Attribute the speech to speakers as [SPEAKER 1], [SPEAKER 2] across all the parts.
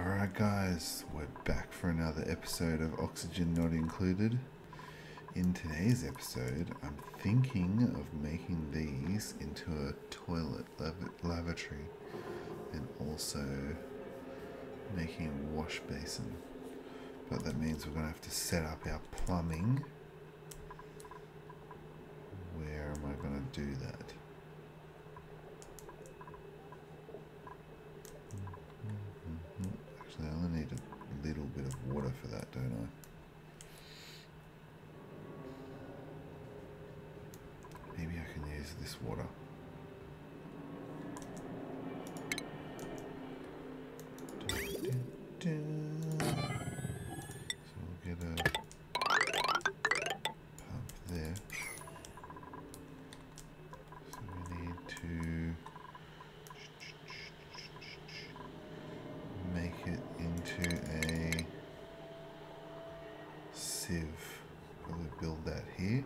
[SPEAKER 1] Alright guys, we're back for another episode of Oxygen Not Included. In today's episode, I'm thinking of making these into a toilet lavatory and also making a wash basin. But that means we're going to have to set up our plumbing. Where am I going to do that? Actually, I only need a little bit of water for that, don't I? Maybe I can use this water. So we'll get a pump there. So we need to make it into a sieve. Probably build that here.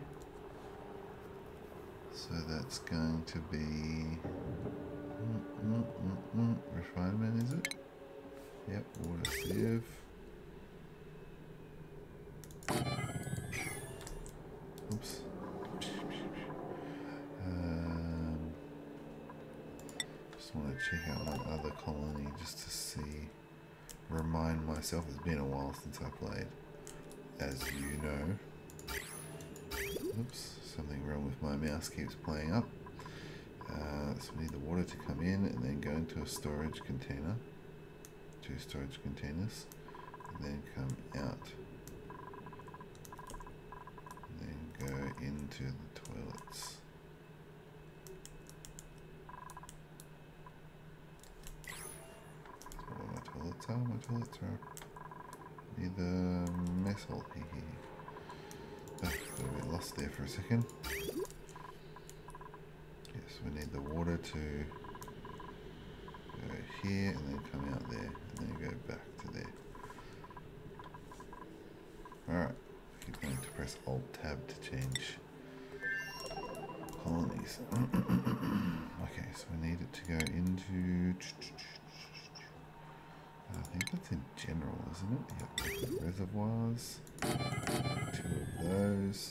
[SPEAKER 1] So that's going to be refinement, is it? Yep, water sieve. Oops. Just want to check out my other colony just to see, remind myself. It's been a while since I played, as you know. Oops, something wrong with my mouse, keeps playing up. So we need the water to come in and then go into a storage container. 2 storage containers, and then come out. And then go into the toilets. That's what my toilets are. My toilets are near the mess hall here. Got a bit lost there for a second. Yes, we need the water to go here and then come out there and then go back to there. Alright, keep going to press Alt Tab to change colonies. Okay, so we need it to go into, I think that's in general, isn't it? Yep, reservoirs, 2 of those.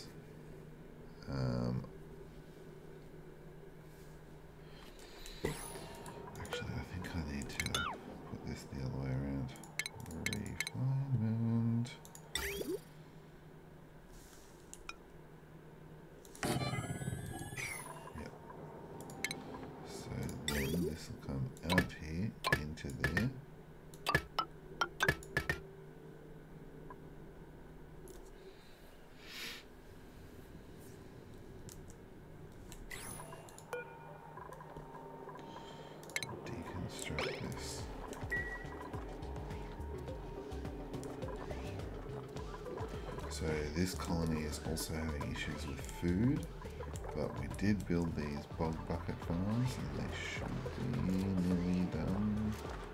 [SPEAKER 1] Actually, I think I need to put this the other way around. Refinement. Yep. So then this will come out here into there. Deconstruct this. So this colony is also having issues with food, but we did build these bog bucket farms and they should be nearly done.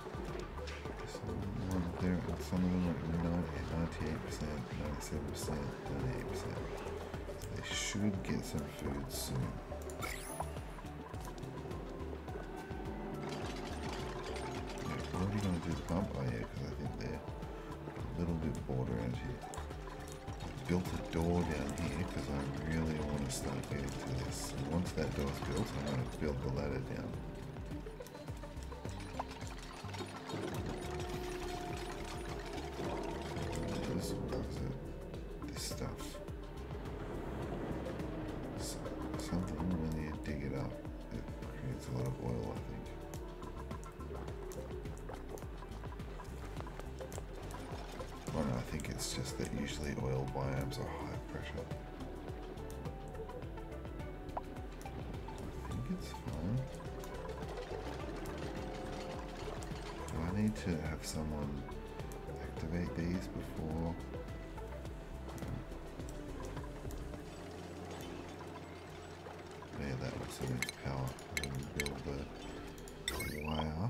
[SPEAKER 1] Some of them are at 98%, 97%, 98%. So they should get some food soon. What are we going to do the pump? Oh yeah, because I think they're a little bit bored around here. I built a door down here because I really want to start getting to this. And once that door's built, I'm going to build the ladder down. This stuff. Something when you dig it up, it creates a lot of oil, I think. Well, no, I think it's just that usually oil biomes are high pressure. I think it's fine. Do I need to have someone activate these before? Yeah, that also needs power. I'm going to build the wire.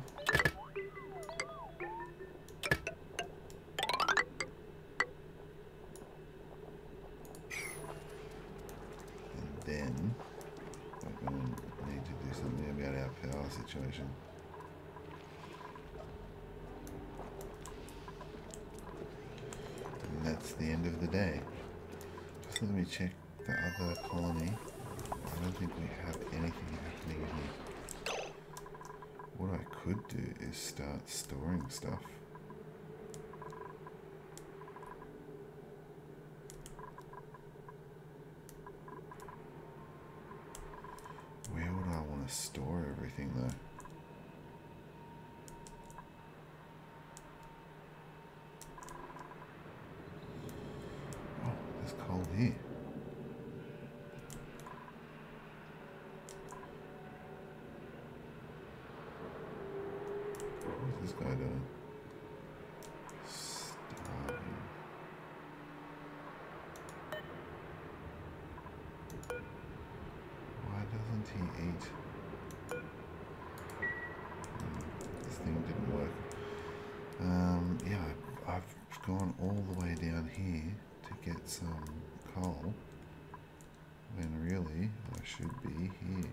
[SPEAKER 1] Then I'm going to need to do something about our power situation. the end of the day. Just let me check the other colony. I don't think we have anything happening here. What I could do is start storing stuff. Where would I want to store everything though? Oh, there's coal here. What's this guy doing? Starving. Why doesn't he eat? This thing didn't work. Yeah, I've gone all the way down here to get some coal, when really I should be here.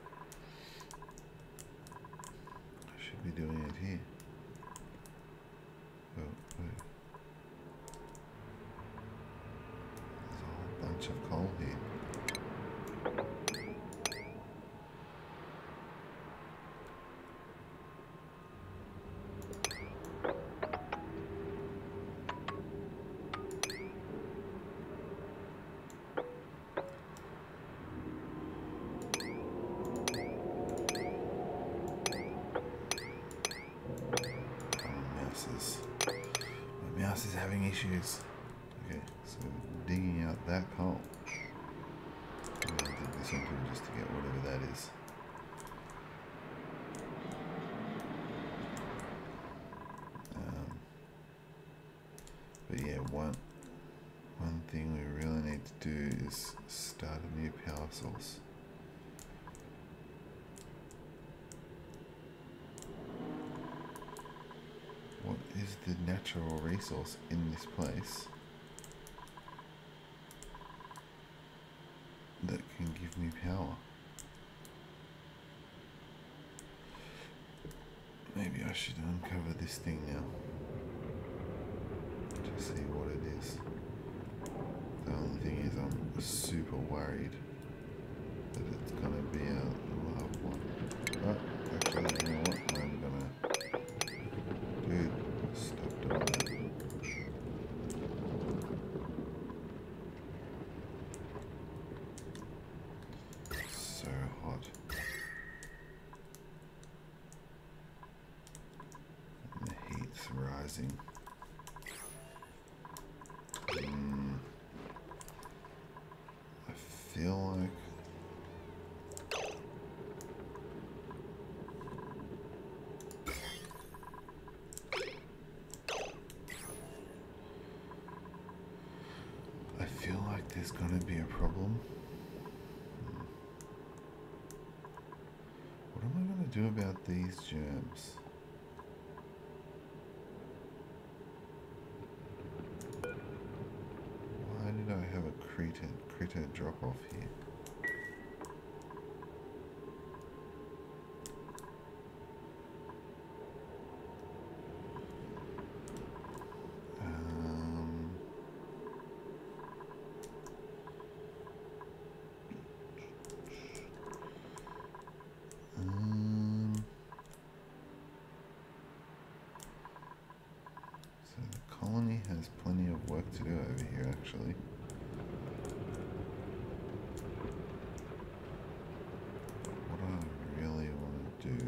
[SPEAKER 1] I should be doing it here. Oh, wait. There's a whole bunch of coal here. My mouse is having issues. Okay, so digging out that coal. I'm going to dig this one too just to get whatever that is. But yeah, one thing we really need to do is start a new power source. What is the natural resource in this place that can give me power? Maybe I should uncover this thing now to see what it is. The only thing is I'm super worried that it's gonna be a loved one. But actually, you know what? I'm gonna... Dude, stop doing that. So hot. And the heat's rising. I feel like there's going to be a problem. What am I going to do about these germs? Why did I have a critter drop off here? Has plenty of work to do over here, actually. What I really want to do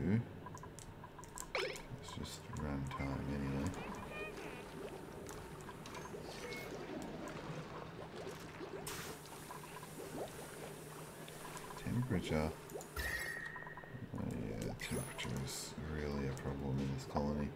[SPEAKER 1] is just run time anyway. Temperature. Oh yeah, temperature is really a problem in this colony.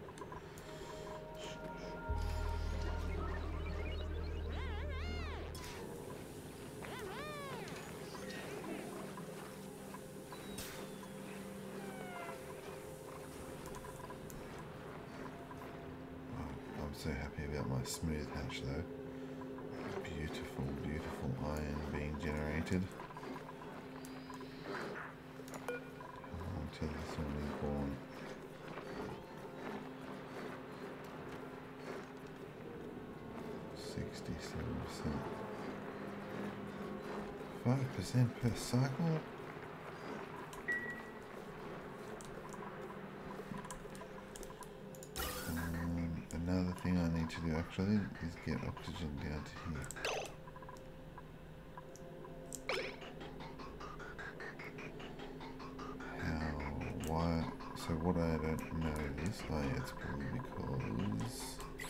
[SPEAKER 1] I'm so happy about my smooth hatch though. Beautiful, beautiful iron being generated. How long till this one is born? 67%. 5% per cycle. Another thing I need to do actually is get oxygen down to here. Why? So what I don't know is, oh yeah, it's probably because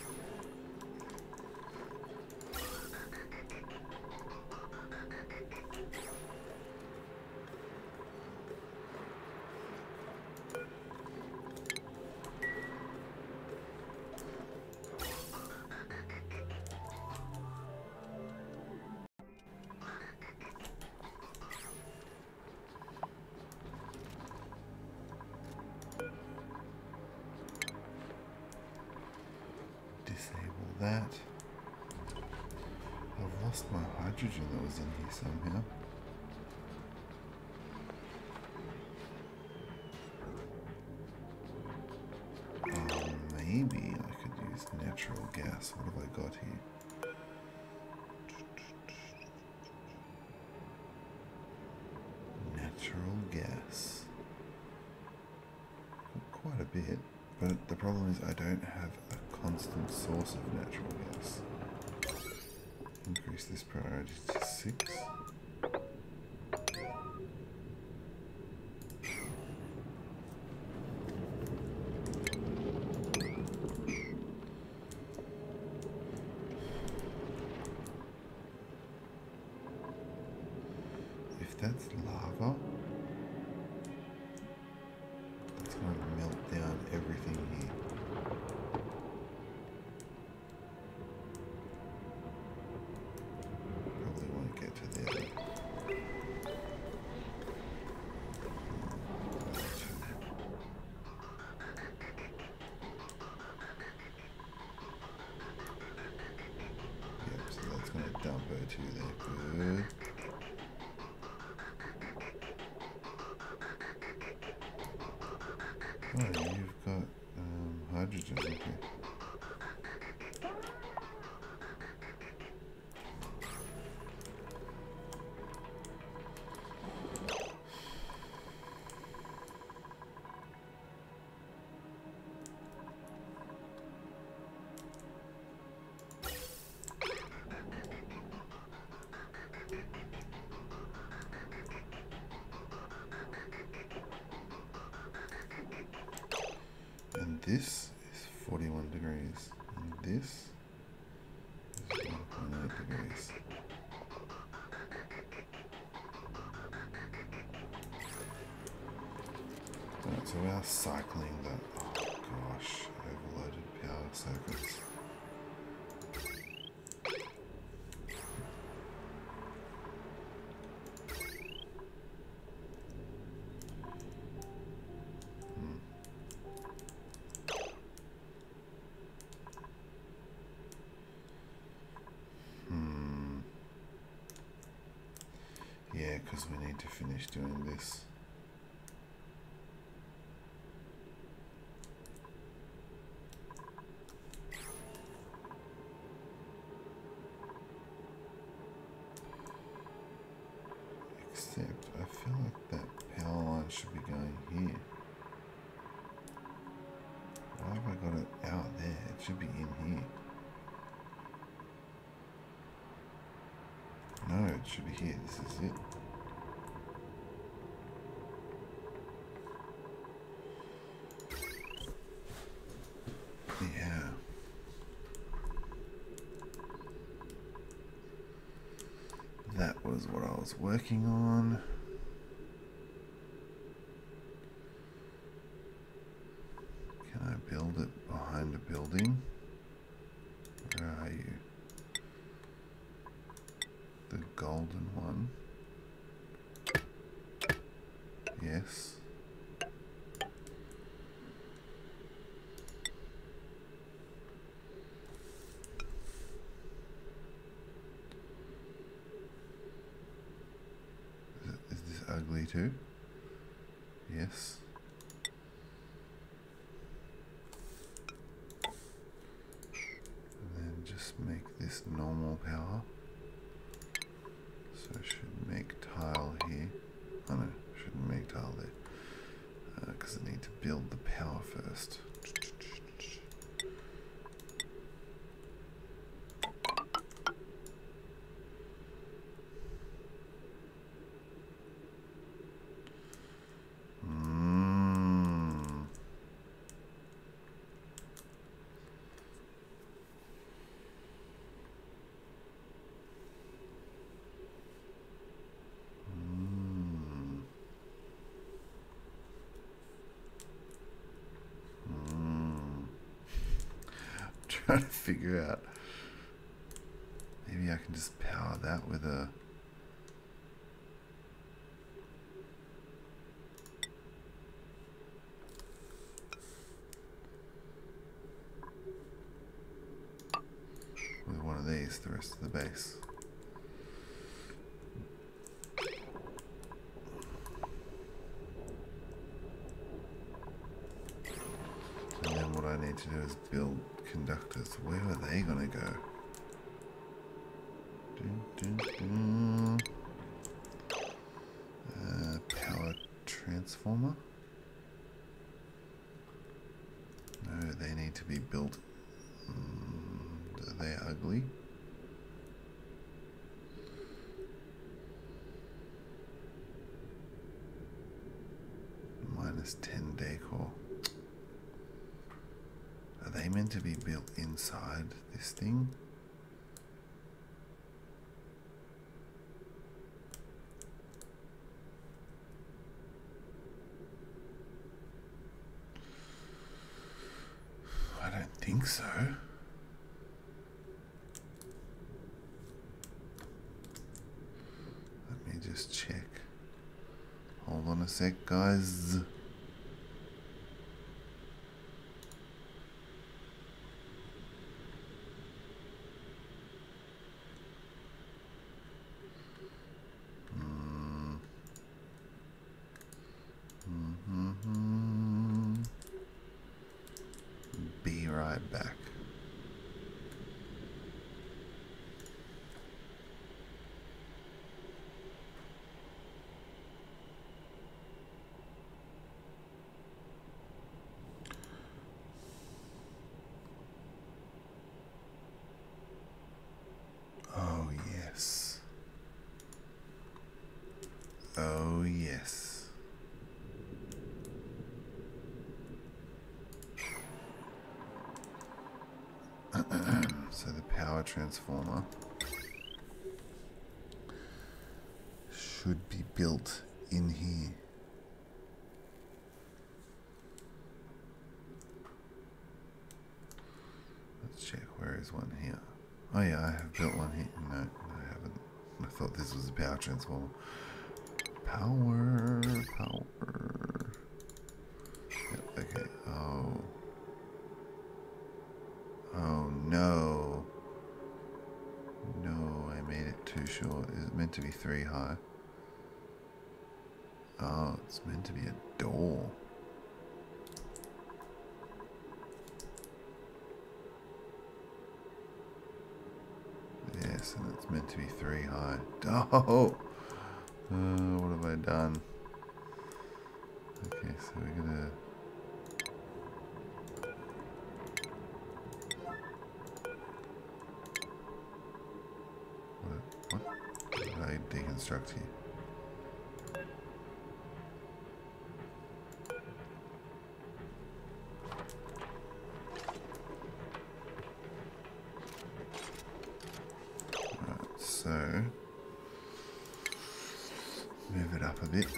[SPEAKER 1] disable that. I've lost my hydrogen that was in here somehow. Maybe I could use natural gas. What have I got here? Natural gas. Quite a bit, but the problem is I don't have a constant source of natural gas. Increase this priority to 6. If that's lava, it's going to melt down everything here. Probably won't get to there though. Yep, so that's going to dump her to there. Good. Oh, you've got hydrogen, okay. And this is 41 degrees, and this is 1.8 degrees. Alright, so we are cycling the, oh gosh, overloaded power circuits. Yeah, because we need to finish doing this. Except, I feel like that power line should be going here. Why have I got it out there? It should be in here. No, it should be here. This is it. Yeah. That was what I was working on. Can I build it behind a building? Where are you? The golden one. Yes. Is this ugly too? Yes. And then just make this this normal power. So I should make tile here. Oh no, shouldn't make tile there. Because I need to build the power first. Trying to figure out, maybe I can just power that with a one of these, the rest of the base. And then what I need to do is build conductors. Where are they gonna go? Power transformer? No, they need to be built. Are they ugly? -10 decor. Are they meant to be built inside this thing? I don't think so. Let me just check. Hold on a sec, guys. Be right back. Oh yes. Oh yes. So the power transformer should be built in here. Let's check, where is one here? Oh yeah, I have built one here. No, I haven't. I thought this was a power transformer. Power. Yep, okay. Oh no. No, I made it too short. Is it meant to be 3 high? Oh, it's meant to be a door. Yes, and it's meant to be 3 high. Oh! What have I done? Okay, so we're gonna... What did I deconstruct here? Right, so move it up a bit.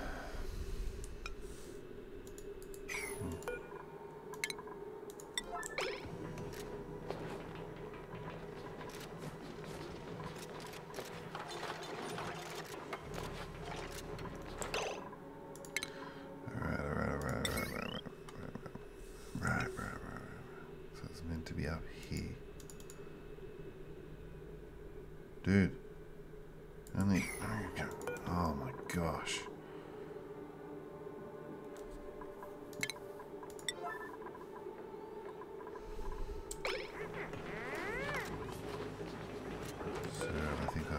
[SPEAKER 1] Dude, only, oh my gosh.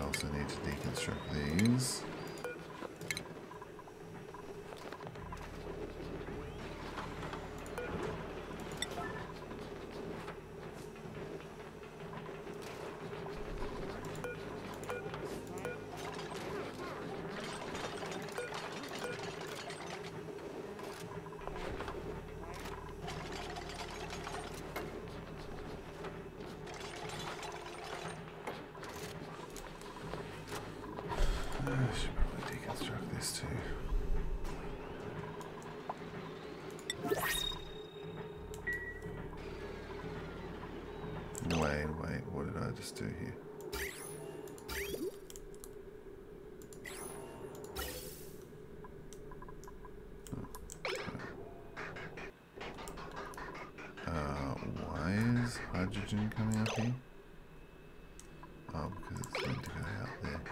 [SPEAKER 1] also need to deconstruct these. I should probably deconstruct this too. Wait, what did I just do here? Why is hydrogen coming up here? Oh, because it's meant to go out there.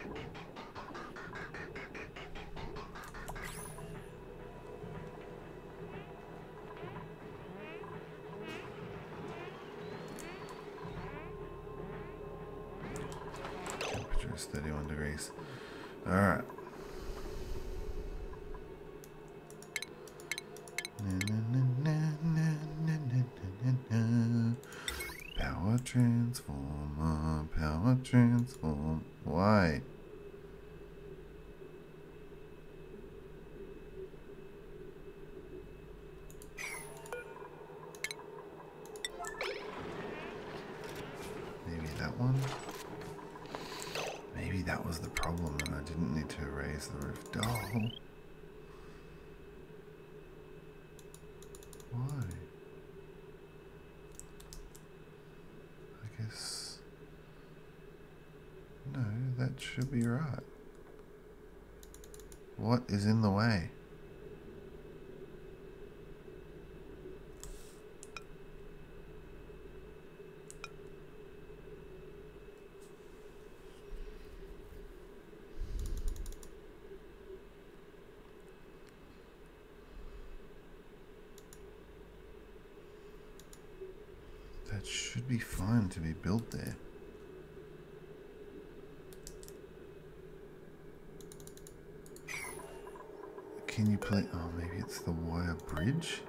[SPEAKER 1] Temperature is 31 degrees. Alright. Power transformer, power transform. Why? Maybe that one? Maybe that was the problem and I didn't need to raise the roof. Oh. Why? I guess... No, that should be right. What is in the way? That should be fine to be built there. Can you play? Oh, maybe it's the wire bridge?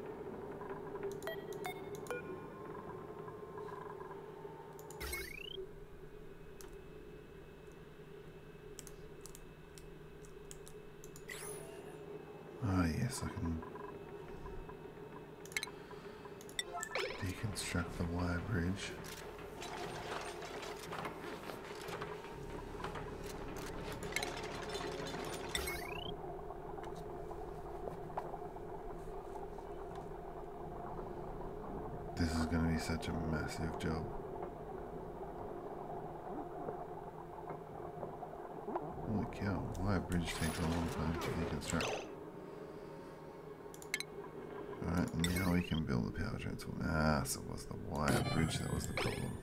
[SPEAKER 1] Oh, yes, I can deconstruct the wire bridge. This is going to be such a massive job. Holy cow, wire bridge takes a long time to deconstruct. Alright, now we can build the power transformer. Ah, so it was the wire bridge that was the problem.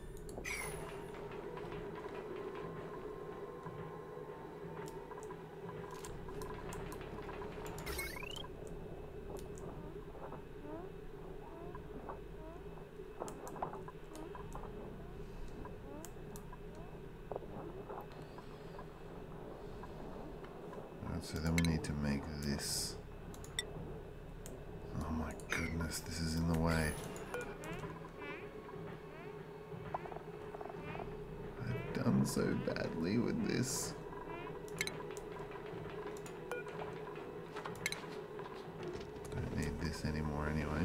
[SPEAKER 1] Alright, so then we need to make this. Oh my goodness, this is in the way. I've done so badly with this. Don't need this anymore anyway.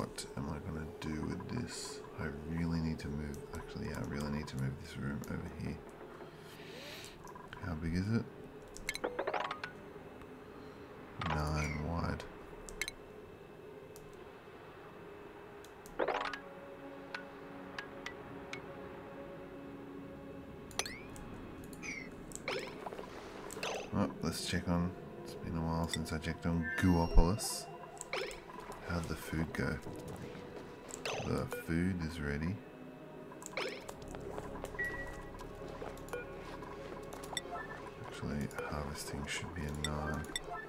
[SPEAKER 1] what am I going to do with this? I really need to move, actually yeah, I really need to move this room over here. How big is it? 9 wide. Oh, let's check on, it's been a while since I checked on goopolis. How'd the food go? The food is ready. Actually, harvesting should be a 9.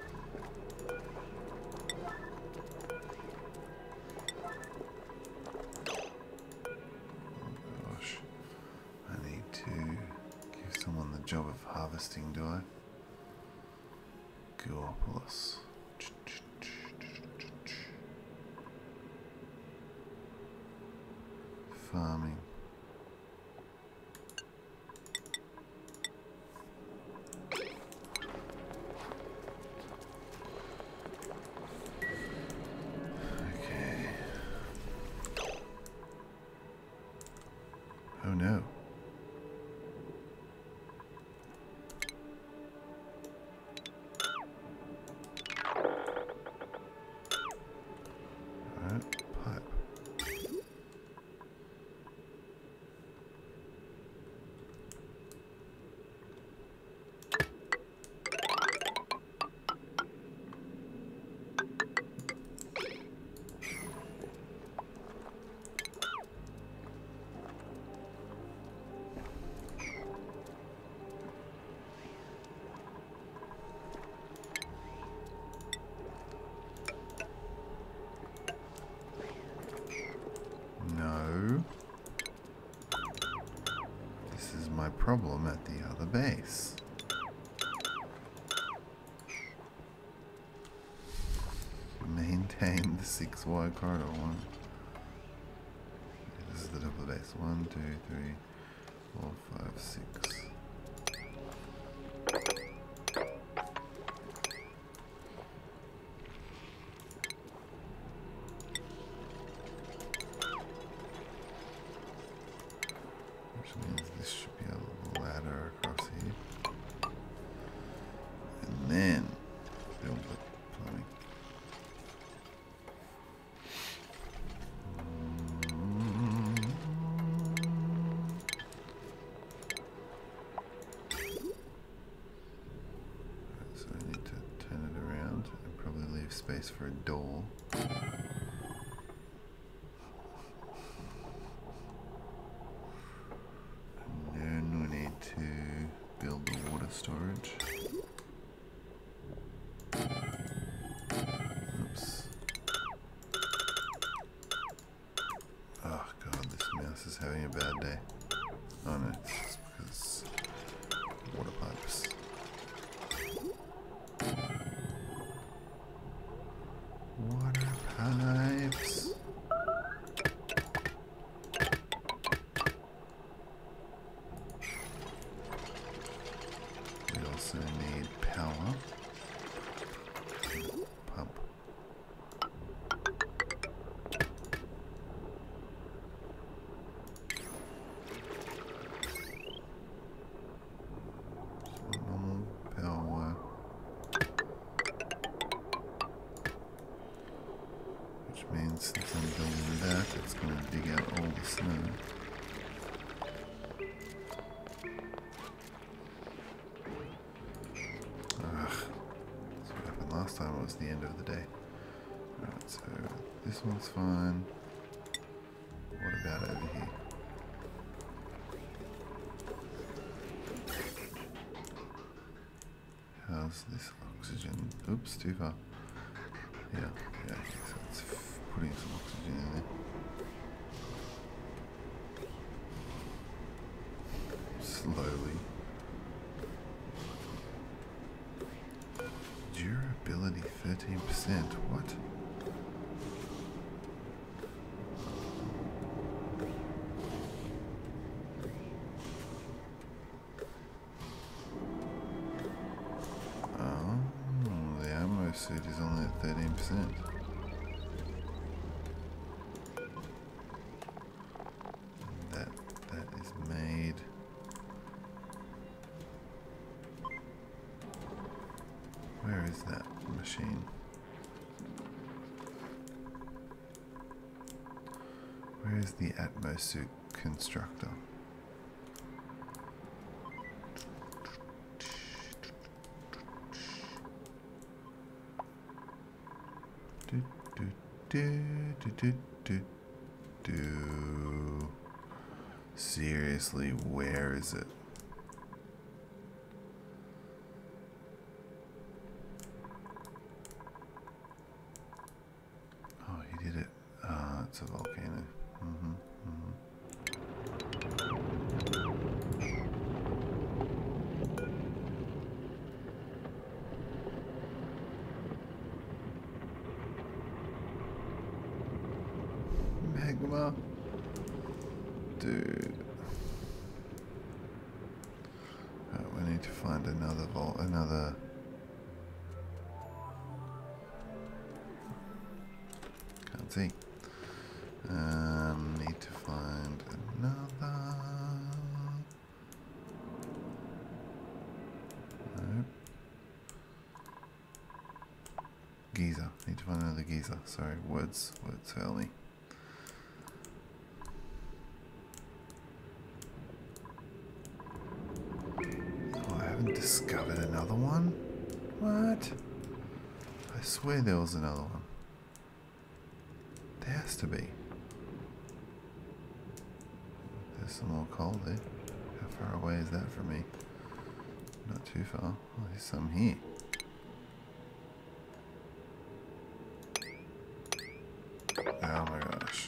[SPEAKER 1] Oh gosh, I need to give someone the job of harvesting, do I? Goopolis. Farming. Okay. Oh no. Pipe. No. This is my problem at the other base. Maintain the 6 wide corridor. One. This is the top of the base. 1, 2, 3, 4, 5, 6. Which means this should be a ladder across here. And then build the plumbing. So I need to turn it around and probably leave space for a door. And then we need to build the water storage. Oops. Oh god, this mouse is having a bad day. Oh no, it's because water pipes. Water pipes. We also need power. Pump. So normal power. Which means since I'm building that, it's going to dig out all the snow. Ugh. That's what happened last time, it was the end of the day. Alright, so this one's fine. What about over here? How's this oxygen? Oops, too far. Yeah, so it's putting some oxygen in there. Slowly. Durability 13%. What? Oh, the ammo suit is only at 13%. is the atmosuit constructor? Do, do, do, do, do, do, do. Seriously, where is it? Oh, he did it. Ah, it's a volcano. Magma. Dude. Right, we need to find another can't see. Need to find another. Nope. Geyser. Need to find another geyser. Sorry, words fail me. Oh, I haven't discovered another one? What? I swear there was another one. There has to be. There's some more coal there. How far away is that from me? Not too far. Oh, there's some here. Oh my gosh.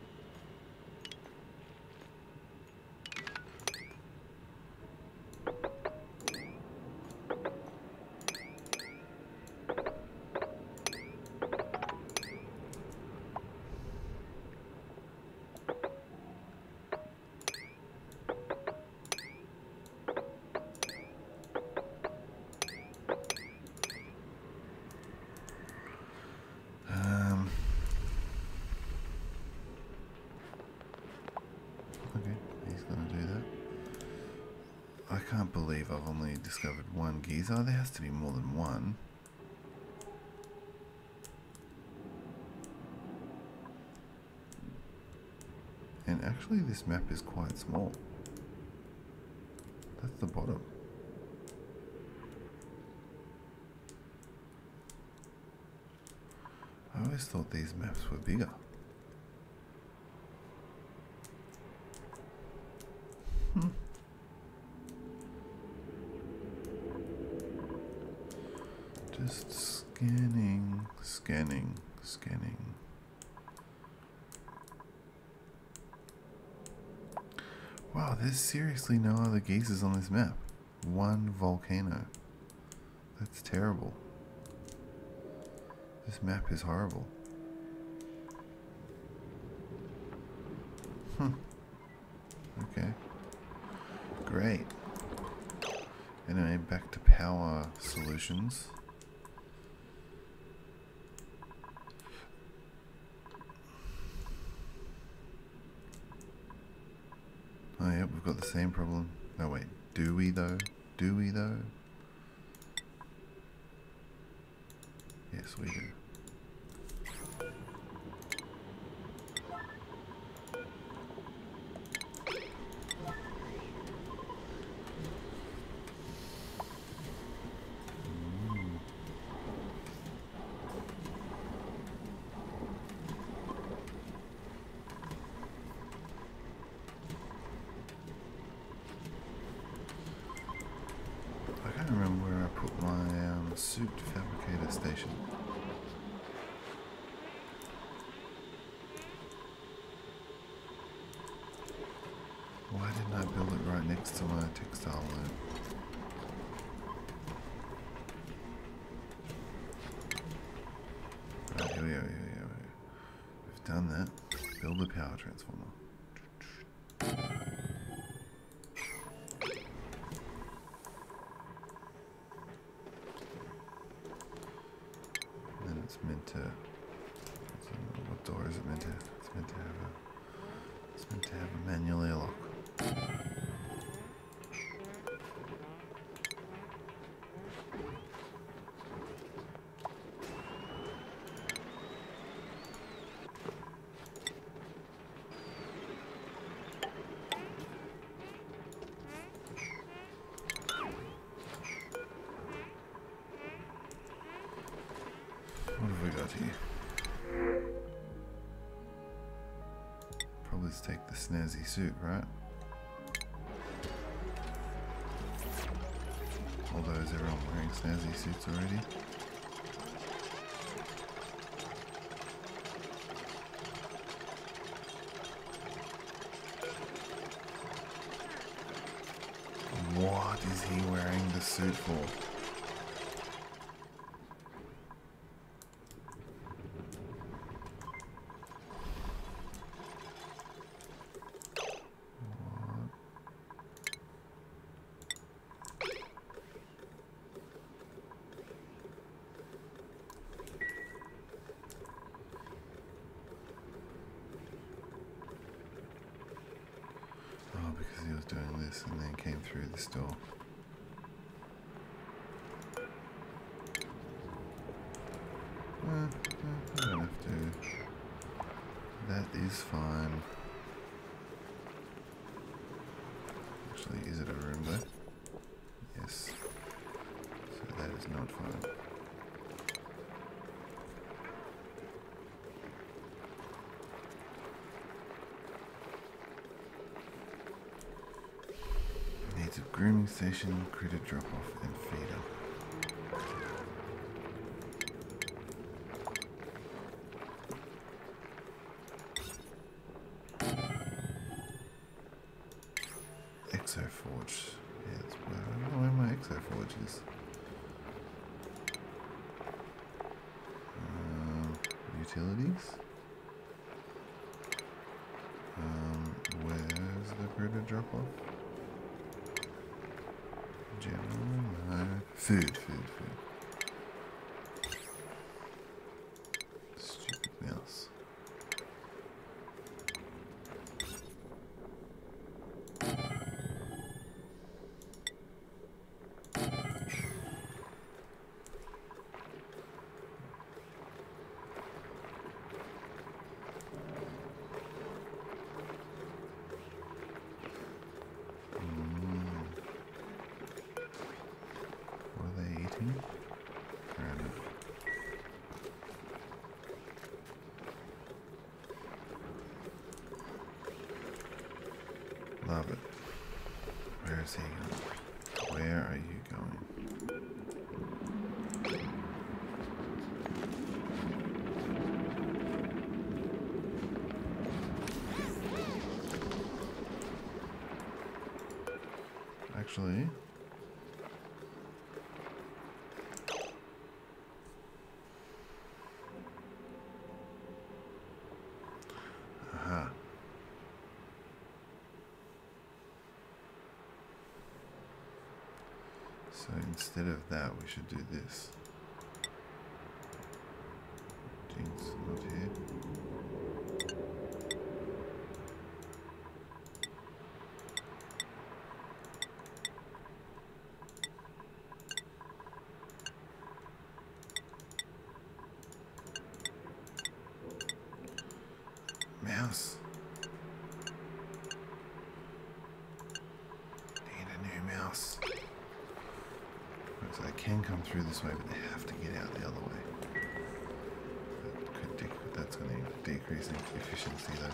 [SPEAKER 1] Okay, he's gonna do that. I can't believe I've only discovered one geyser. There has to be more than one. And actually this map is quite small. That's the bottom. I always thought these maps were bigger. Just scanning, scanning, scanning. Wow, there's seriously no other geysers on this map. One volcano. That's terrible. This map is horrible. Okay. Great. Anyway, back to power solutions. Oh yeah, we've got the same problem. No wait, do we though? Do we though? Yes, we do. I can't remember where I put my suit fabricator station. Why didn't I build it right next to my textile loom? Right, here we go. We've done that. Build a power transformer. And it's meant to. What door is it meant to? It's meant to have a manual airlock. Probably just take the snazzy suit, right? Although is everyone wearing snazzy suits already? What is he wearing the suit for? Oh, because he was doing this and then came through this door. I don't have to. That is fine. Actually, is it a room there? Yes. So that is not fine. Needs a grooming station, critter drop off, and feeder. Exoforge. Yeah, that's where, I don't know where my Exoforge is. Utilities. Where's the critter drop off? General, no. Food. Stupid mouse. Love it. Where is he going? Where are you going? Actually, aha. So instead of that, we should do this. Jinx, not here. Mouse. Need a new mouse. So they can come through this way, but they have to get out the other way. That's going to decrease in efficiency though.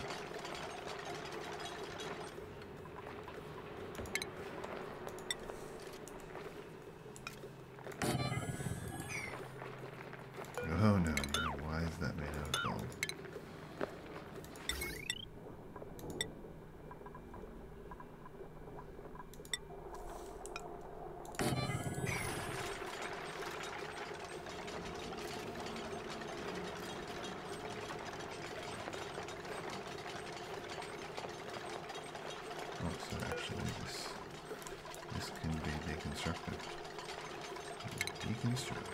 [SPEAKER 1] Oh no, why is that made out of gold? Oh, so actually this can be deconstructed. Deconstruct.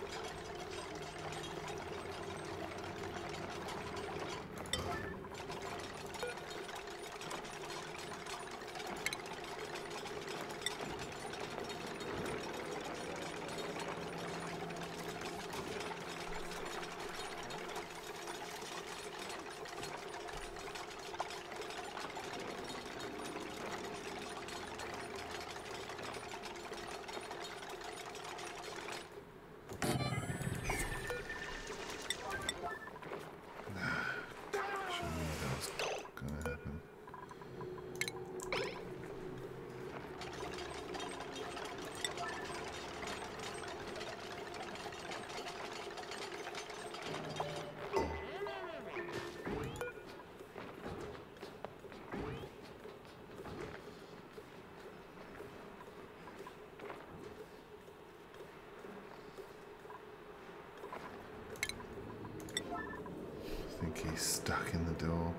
[SPEAKER 1] be stuck in the door.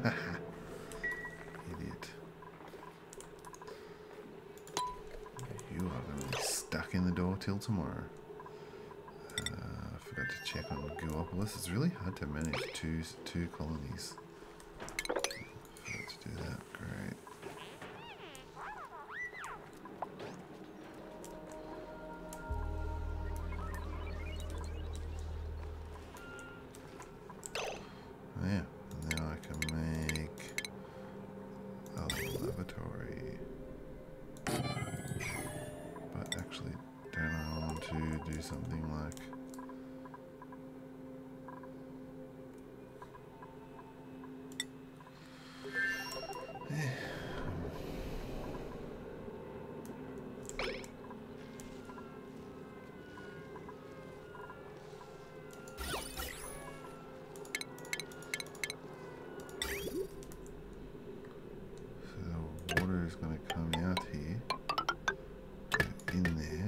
[SPEAKER 1] Idiot. You are going to be stuck in the door till tomorrow. I forgot to check on goopolis. It's really hard to manage two colonies. Forgot to do that. Great. Yeah, now I can make a laboratory. But actually, don't I want to do something like... Water is going to come out here, in there.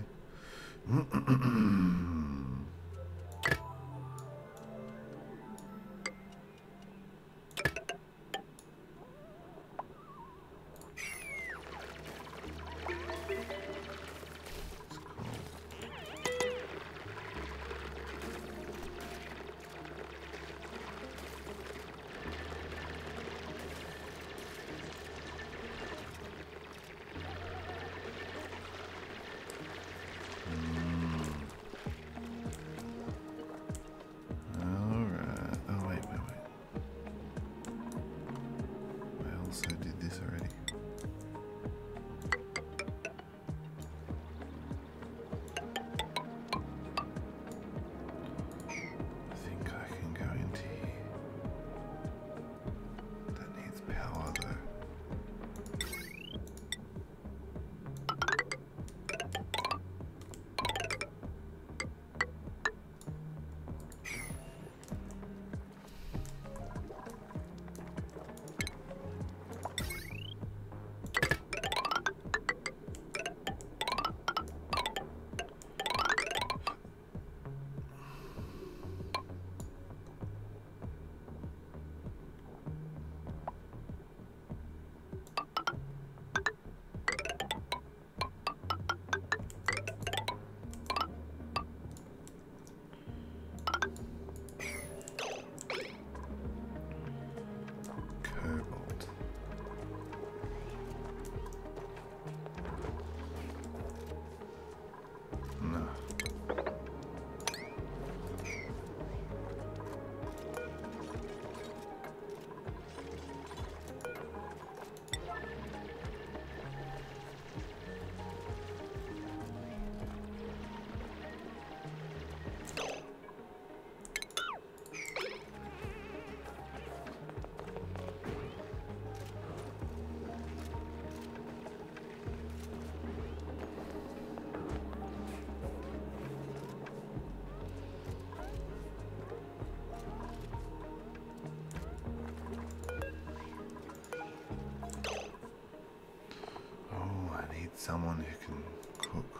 [SPEAKER 1] Someone who can cook.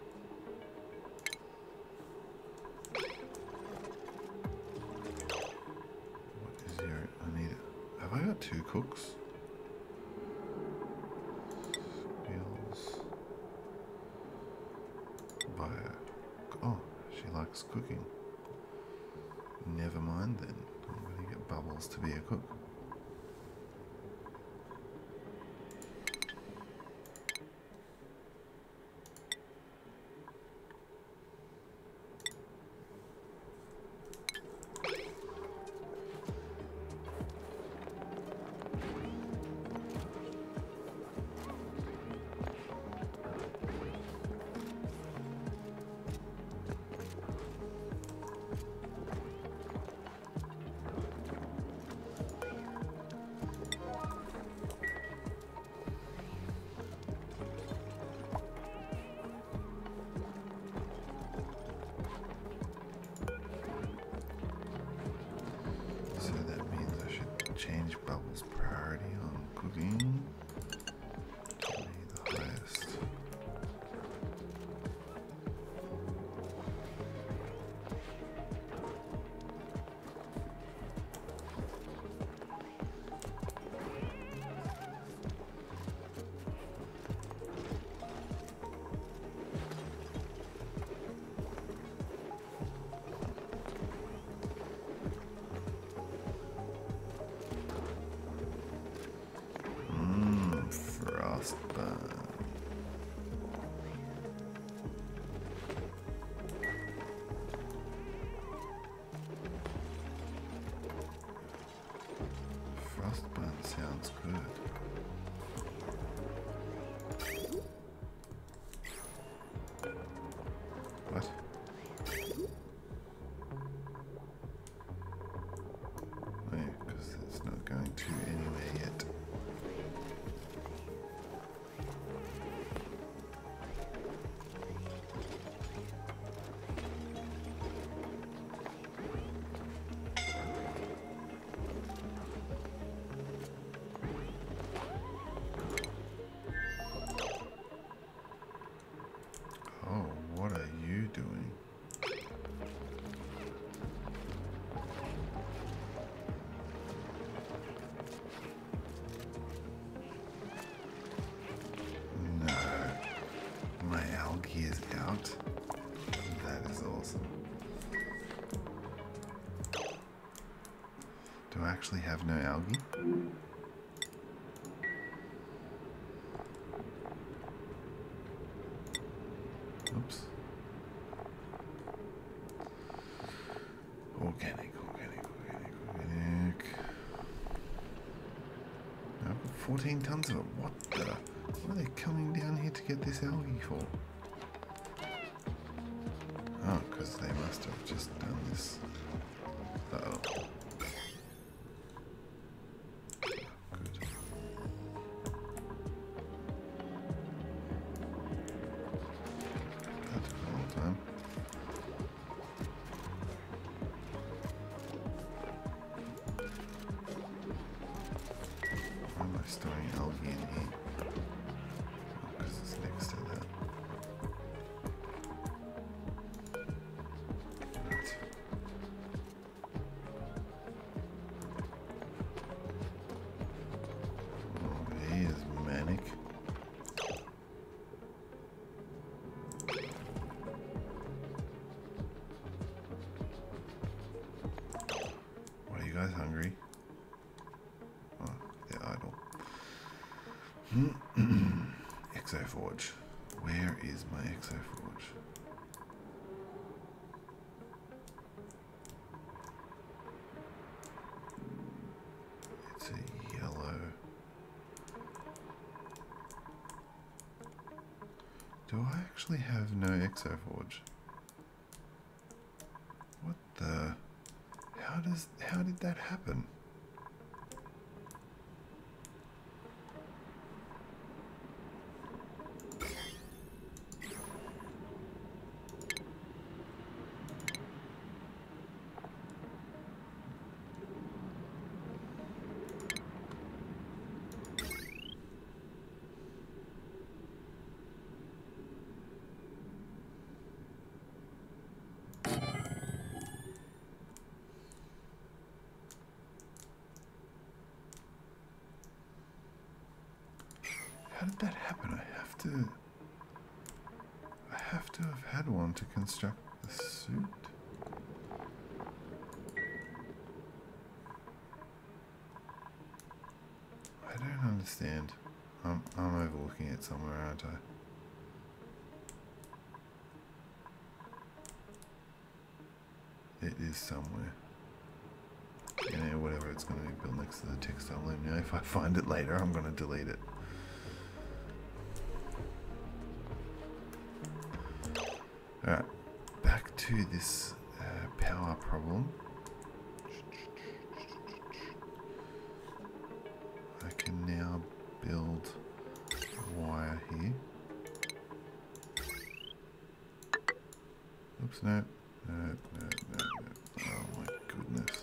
[SPEAKER 1] What is your... I need... Have I got 2 cooks? Skills. Bio. Oh, she likes cooking. Never mind then. I'm going to get Bubbles to be a cook. Frostburn sounds good. What? Oh, yeah, because it's not going to anywhere yet. Oh, what are you doing? No, my algae is out. That is awesome. Do I actually have no algae? Oops. Organic. Now I've got 14 tons of it. What the? What are they coming down here to get this algae for? Oh, because they must have just done this. Uh-oh. Good. That took a long time. Why am I storing algae in here? Oh, because it's next to that. Right. Oh, he is manic. What, are you guys hungry? Oh, they're idle. Exoforge. Where is my Exoforge? It's a yellow. Do I actually have no Exoforge? What the? How did that happen? How did that happen? I have to have had one to construct the suit. I don't understand. I'm overlooking it somewhere, aren't I? It is somewhere. Yeah, whatever, it's going to be built next to the textile loom. Now, if I find it later, I'm going to delete it. Alright, back to this power problem. I can now build wire here. Oops, no. No. Oh my goodness.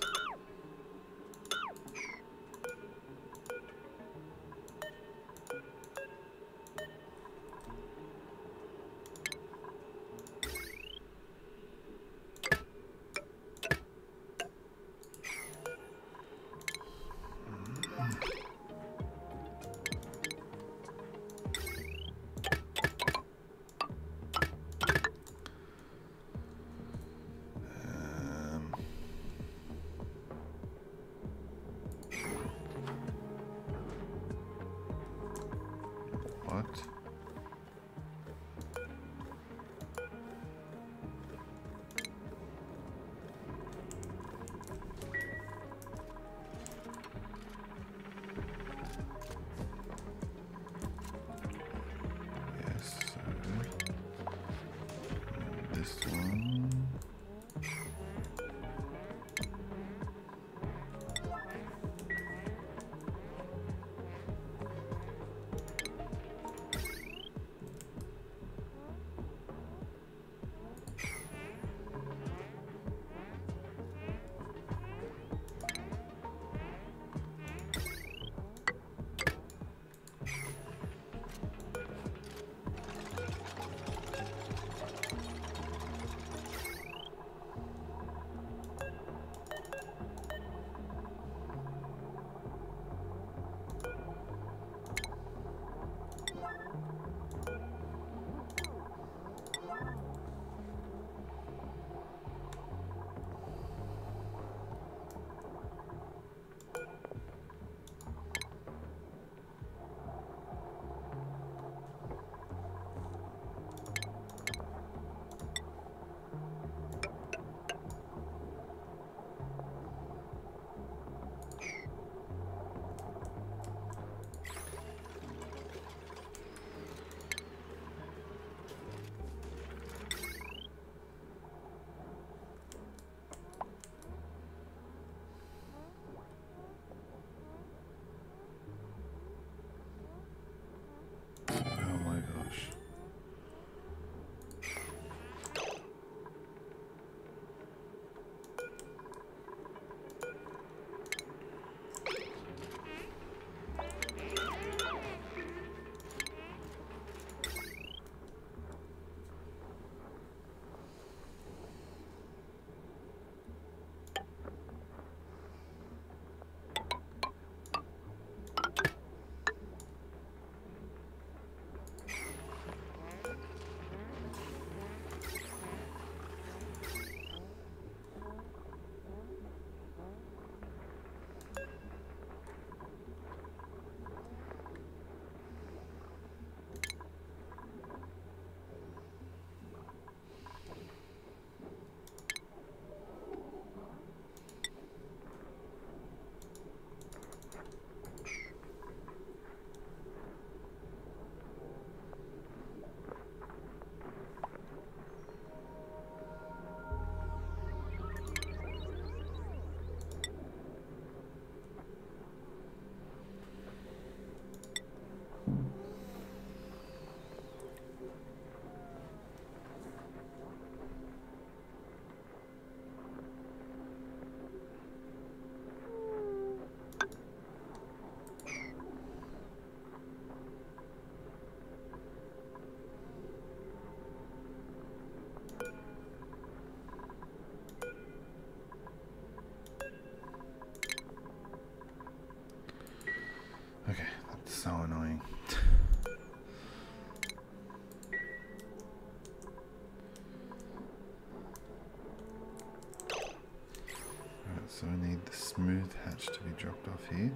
[SPEAKER 1] need the smooth hatch to be dropped off here.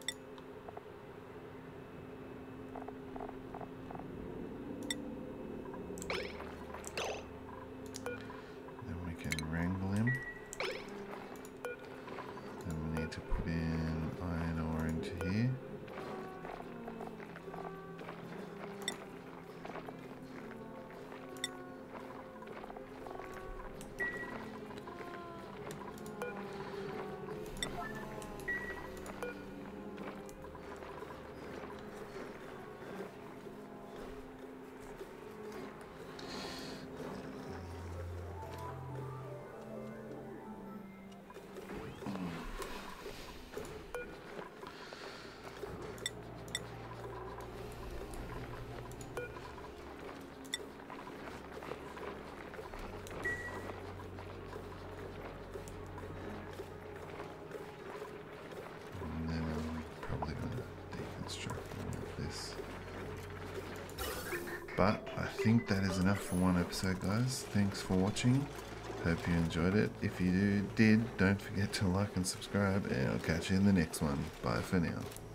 [SPEAKER 1] Then we can wrangle him. Then we need to put in iron ore into here. But I think that is enough for one episode, guys. Thanks for watching. Hope you enjoyed it. If you did, don't forget to like and subscribe, and I'll catch you in the next one. Bye for now.